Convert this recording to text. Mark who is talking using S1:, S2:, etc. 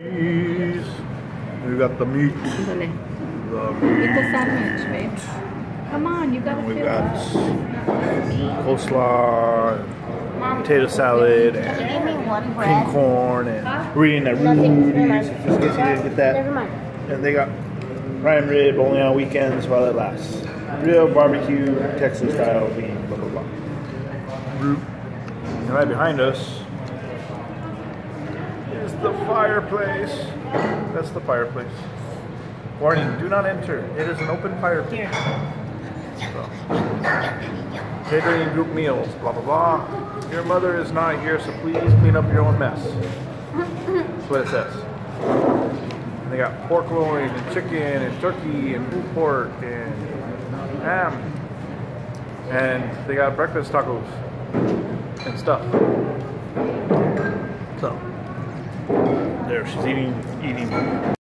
S1: Cheese. We got the meat.
S2: Eat
S1: The
S2: the sandwich, babe. Come on, you gotta
S1: we
S2: feel
S1: got
S2: it.
S1: coleslaw, potato salad, and pink corn, and we're eating at Rudys. Just in case you didn't get that.
S3: Never mind.
S1: And they got prime rib only on weekends while it lasts. Real barbecue, Texas style being blah blah blah. And right behind us is the fireplace. That's the fireplace. Warning, do not enter. It is an open fireplace. So, catering group meals, blah blah blah. Your mother is not here, so please clean up your own mess. That's what it says. And they got pork loin and chicken and turkey and pulled pork and ham. And they got breakfast tacos and stuff. So there, she's eating.